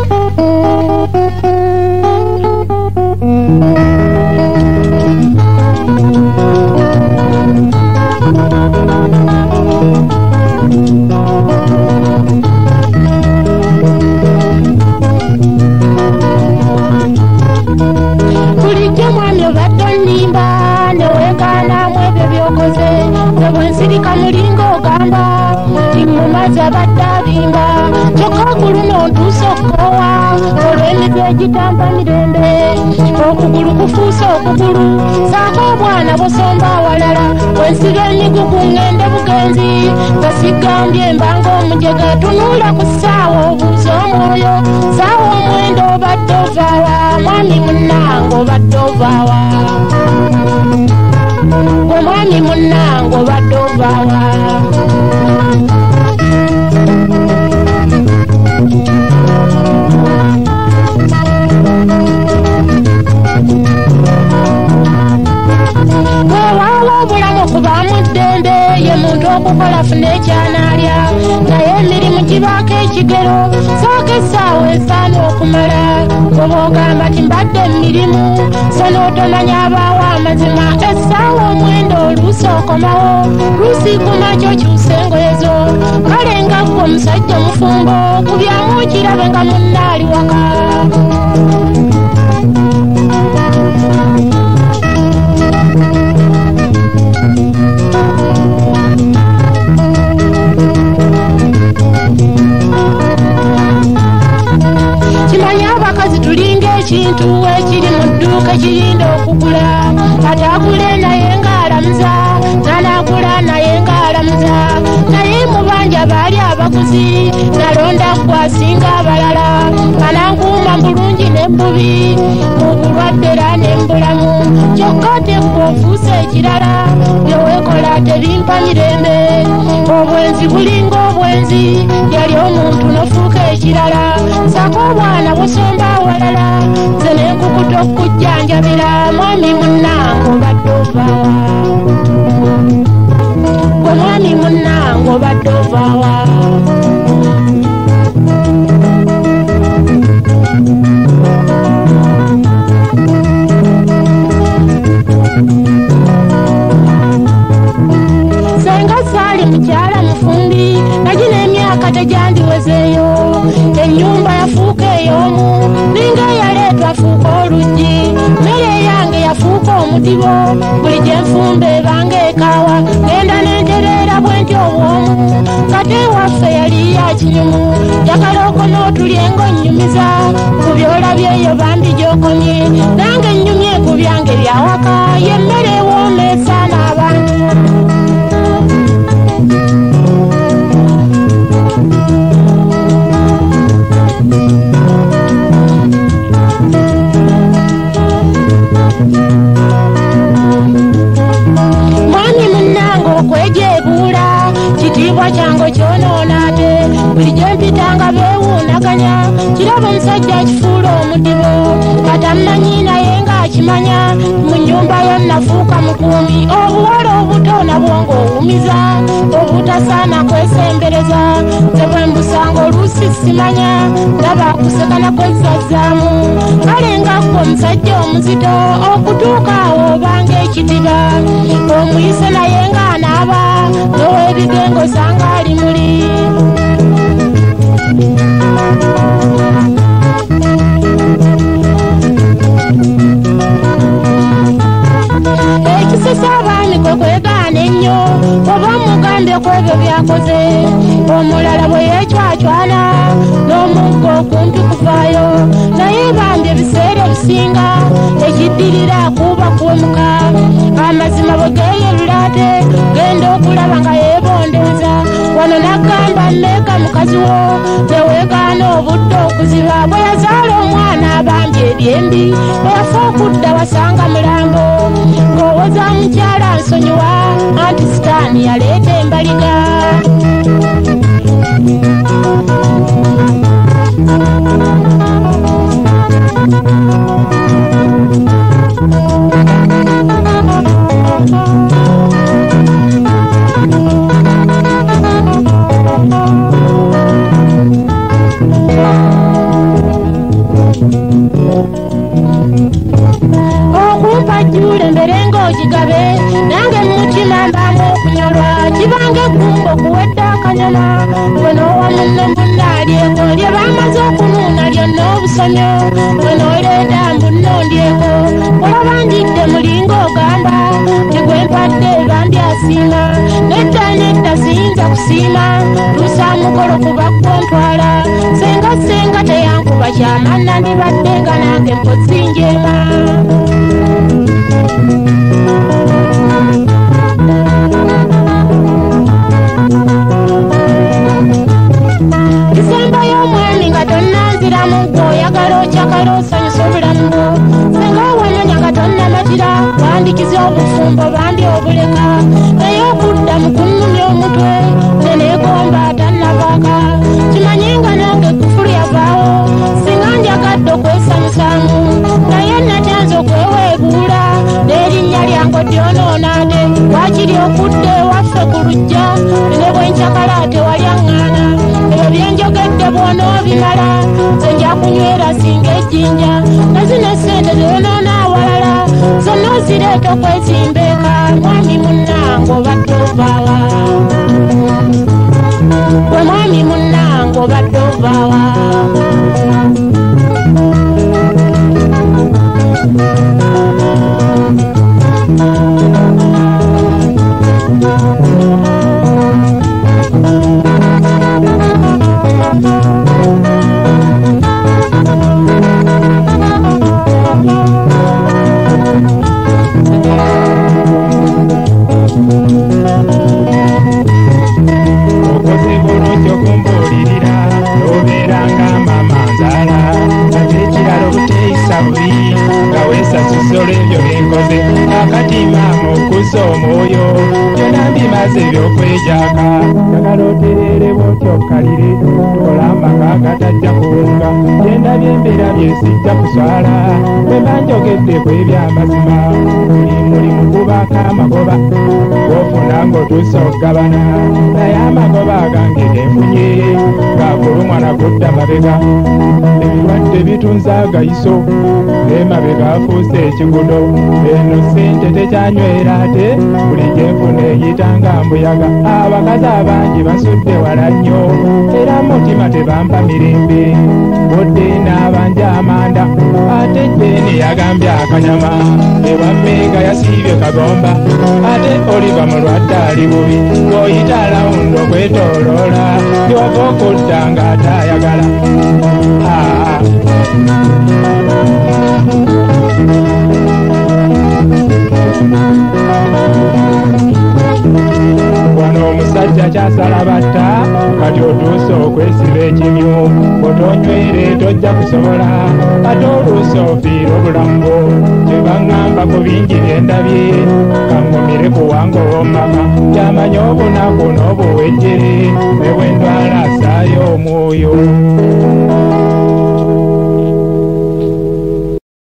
Gitamba mirembe okugulu kufuusa okugulu saako obwana busomba awalala wensiga emigugu ngende bugenzi nga sigambye mbanga omujega tunuula ku ssaawa obuuza omwoyo saawa omwendo obadde ovaawa mwami munnange obadde ovaawa gwe mwami munnange obadde ovaawa okukola funa ekyanaalya naye emirimu gibaako ekigero saako essaawa esaana okumala oba ogamba ti mbadde emirimu so n'otomanya abaawo amazima essaawa omwendo oluusi okomawo luusi kumakyo kyusa engoye zo kale nga ggwe omusajja mufumbo kubyamu okirabe nga munnaali waka ekintu ekiri mu dduuka ekirinda okugula kati agule naye ng'alamuza n'anaagula naye ng'alamuza naye mu banja baali abaguzi nalonda gwasinga abalala kanankuuma bulungi n'ebbubi mu bulwadde era n'embulamu kyokka tekwe ofuuse ekirala byeweekola tebimpa mirembe obwenzi bulinga obwenzi yali omuntu n'ofuuka ekirala saako obwana busomba awalala nze n'enkukuta okujjanjabira mwami munnange obadde ovaawa gwe mwami munnange obadde ovaawa senga saali mukyala mufumbi nagina emyaka tegyandiwezeeyo ennyumba yafuuka ey'omu ninga eyaleetwa afuuka oluggi mmere eyange yafuuka omudibo buli gye nfumba ebanga ekaawa genda n'entereera bwenti obwomu kate waffe yali yakinyumu yakala okonootulyenga onnyumiza ku byolabye eyo bambi gy'okomye nange nnyumye ku byange byawaka yemmere ewoomeesa n'abantu mwami munnange okwejeebuula kitiibwa kyange kyonoona ate buli gye mpitanga beewuunaganya kiraba omusajja akifuula omudibo katammanyi naye ng'akimanya mu nnyumba yo nafuuka mukuumi obuwala obuto nabwo ng'owumiza obutasaana kwesembereza nze bwe mbusanga oluusi simanya ndaba akusekana kwezzazzaamu kale nga ggwe omusajja omuzito okutuuka awo obanga ekidiba omuyise naye ng'anaaba n'ow'ebigengo sanga ali muli ekisisa abaami kwe kwegaana ennyo oba omugambye ku ebyo byakoze omulala bwe yeecwacwana n'omuggo okumpi kuvaayo naye bambi ebiseera ebisinga ekiddirira akuuba kuwemuka amazima bwe geeyerula ate genda okulaba nga yeebondeeza wano naggamba mmeeka mukazi wo teweegaana obudde okuziba bwe yazaala omwana abambi ebyembi bwe yafa okudda wasanga mulambo ng'owoza mukyala nsonyiwa anti sitaani yaleeta embaliga munange gumbo kuwedde akanyama bwenowa munno munnalyeko lye bamaze okunuuna lyonna obusomyo bwenoleeta mbunno ndyeko olaba njidde mulinga ogamba tegwempadde bambi asiima nedda siyinza kusiima luusa mukolo kuba gwontwala senga teyankuba kyamanna ndibadde nga nange mpozi njema Disemba y'omwami nga tonnanziramu gwoyagala okyakala osanyusa obulamu bwo senga wamanya nga tonnamatira wandikiza obufumbo bambi obuleka naye okudda mu kunnumya omutwe neneegomba tannavaaka kimanye nga nange kufulu yavaawo singa njagadde okwesanyusamu naye natyanza okweweebuula n'erinnya lyange odyonoonaate waakiri okudde waffe ku lujja ne bwenkyakala tewalyaŋŋaana ebyo byenjogedde bw'onoobimala nze nja kunywera singa ejjinja nazino essente zeyonoona awalala zonna ozireeta okwezimbeeka mwami munnange obadde ovaawa gwe mwami munnange obadde ovaawa ebyo byenkoze akati maama okuza omwoyo byonna mbimaze ebyokwejaaka njagala otereere bw'otyokkalire tokola amaka gatajja kuwunga byendabye embeera byesijja kuswala bwe mba njogedde ku ebyamazima buli mulimu gubaako amagoba gw'ofuna ng'otuusa okugabana naye amagoba agange genfunye gakulumwa nagudda mabega ebirwadde bitunza agayiso n'emabega afuuse ekigudo eno ssente tekyanywera ate buli gyenfuna eyitanga mbuyaga abakazi abangi basudde wala nnyo era mutima tebampa mirembe bodde n'abanja amanda ate jjeeni yagambye akanyama ewammeega yasiibye kagomba ate oliva mulwadde ali bubi bw'oyita alawundi okwetooloola tiwava okudda ng'ate ayagala wano omusajja kyasala batta kati otuuse okwesiba ekimyu otonywere tojja kusobola ate oluusi ofiira obulamu bwo kye baŋŋamba ku bingi byendabye kaŋŋumire kuwanga ow'omumaka kyamanya obunaku n'obuwejjere ne bwe ndwala asaayo omwoyo